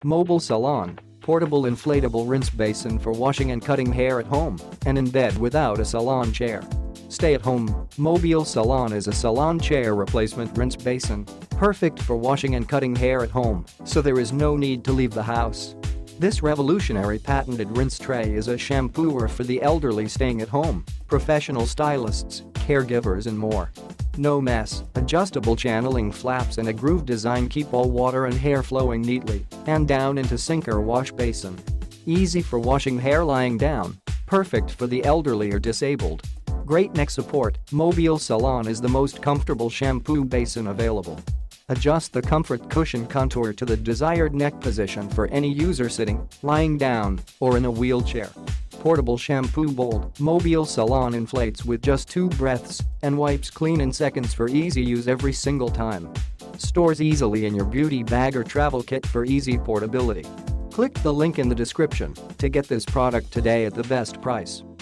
Mobile Salon, portable inflatable rinse basin for washing and cutting hair at home and in bed without a salon chair. Stay at home, Mobile Salon is a salon chair replacement rinse basin, perfect for washing and cutting hair at home, so there is no need to leave the house. This revolutionary patented rinse tray is a shampooer for the elderly staying at home, professional stylists, caregivers and more. No mess, adjustable channeling flaps and a groove design keep all water and hair flowing neatly and down into sink or wash basin. Easy for washing hair lying down, perfect for the elderly or disabled. Great neck support, Mobile Salon is the most comfortable shampoo basin available. Adjust the comfort cushion contour to the desired neck position for any user sitting, lying down, or in a wheelchair. Portable shampoo bowl, Mobile Salon inflates with just 2 breaths and wipes clean in seconds for easy use every single time. Stores easily in your beauty bag or travel kit for easy portability. Click the link in the description to get this product today at the best price.